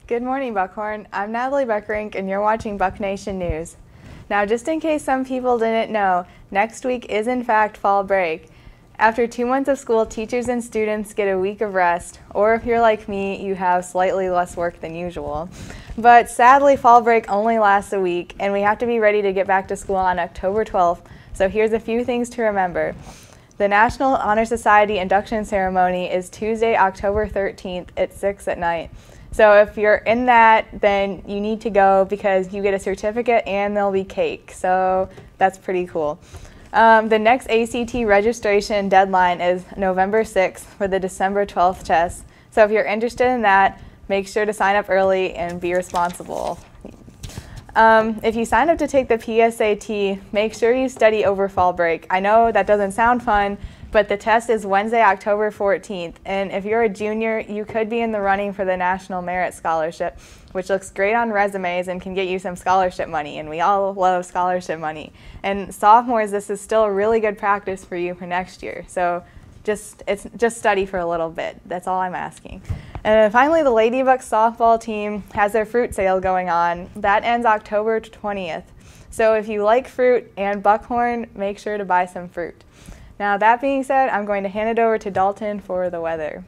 Good morning, Buckhorn. I'm Natalie Buckrink, and you're watching Buck Nation News. Now, just in case some people didn't know, next week is in fact fall break. After 2 months of school, teachers and students get a week of rest, or if you're like me, you have slightly less work than usual. But sadly, fall break only lasts a week, and we have to be ready to get back to school on October 12th, so here's a few things to remember. The National Honor Society induction ceremony is Tuesday, October 13th at 6 at night. So if you're in that, then you need to go because you get a certificate and there'll be cake. So that's pretty cool. The next ACT registration deadline is November 6th for the December 12th test. So if you're interested in that, make sure to sign up early and be responsible. If you sign up to take the PSAT, make sure you study over fall break. I know that doesn't sound fun, but the test is Wednesday, October 14th. And if you're a junior, you could be in the running for the National Merit Scholarship, which looks great on resumes and can get you some scholarship money. And we all love scholarship money. And sophomores, this is still a really good practice for you for next year. So just study for a little bit. That's all I'm asking. And finally, the Lady Bucks softball team has their fruit sale going on. That ends October 20th. So if you like fruit and Buckhorn, make sure to buy some fruit. Now, that being said, I'm going to hand it over to Dalton for the weather.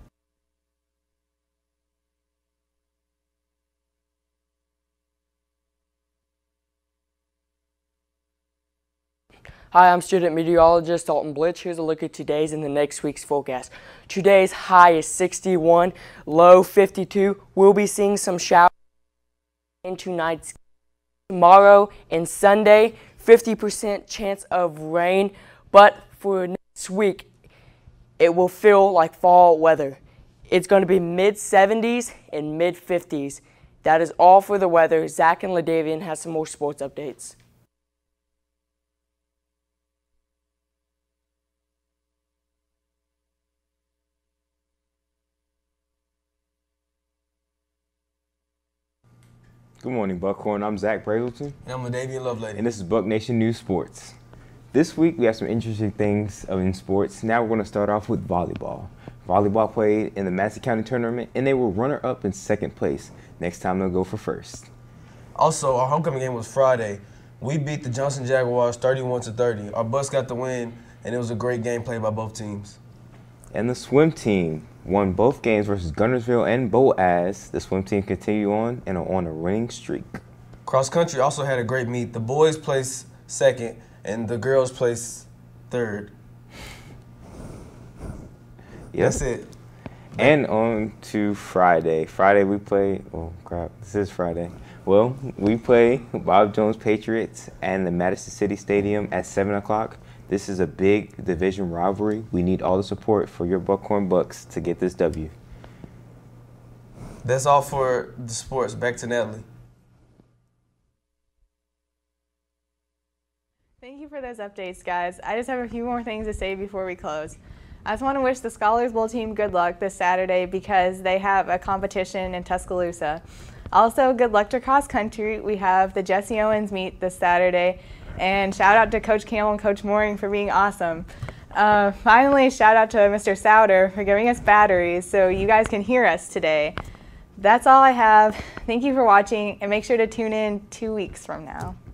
Hi, I'm student meteorologist Dalton. Here's a look at today's and the next week's forecast. Today's high is 61, low 52. We'll be seeing some showers into nights. Tomorrow and Sunday, 50% chance of rain, but for next week, it will feel like fall weather. It's going to be mid-70s and mid-50s. That is all for the weather. Zach and LaDavian has some more sports updates. Good morning, Buckhorn. I'm Zach Brazelton. And I'm LaDavian Lovelady. And this is Buck Nation News Sports. This week, we have some interesting things in sports. Now we're going to start off with volleyball. Volleyball played in the Madison County tournament, and they were runner-up in second place. Next time, they'll go for first. Also, our homecoming game was Friday. We beat the Johnson Jaguars 31-30. Our bus got the win, and it was a great game played by both teams. And the swim team won both games versus Gunnersville and Boaz. The swim team continue on and are on a winning streak. Cross country also had a great meet. The boys placed second, and the girls placed third. Yep. That's it. And on to Friday. Friday we play, oh crap, this is Friday. Well, we play Bob Jones Patriots and the Madison City Stadium at 7 o'clock. This is a big division rivalry. We need all the support for your Buckhorn Bucks to get this W. That's all for the sports. Back to Natalie. Thank you for those updates, guys. I just have a few more things to say before we close. I just want to wish the Scholars Bowl team good luck this Saturday because they have a competition in Tuscaloosa. Also, good luck to cross country. We have the Jesse Owens meet this Saturday. And shout out to Coach Campbell and Coach Mooring for being awesome. Finally, shout out to Mr. Souter for giving us batteries so you guys can hear us today. That's all I have. Thank you for watching, and make sure to tune in 2 weeks from now.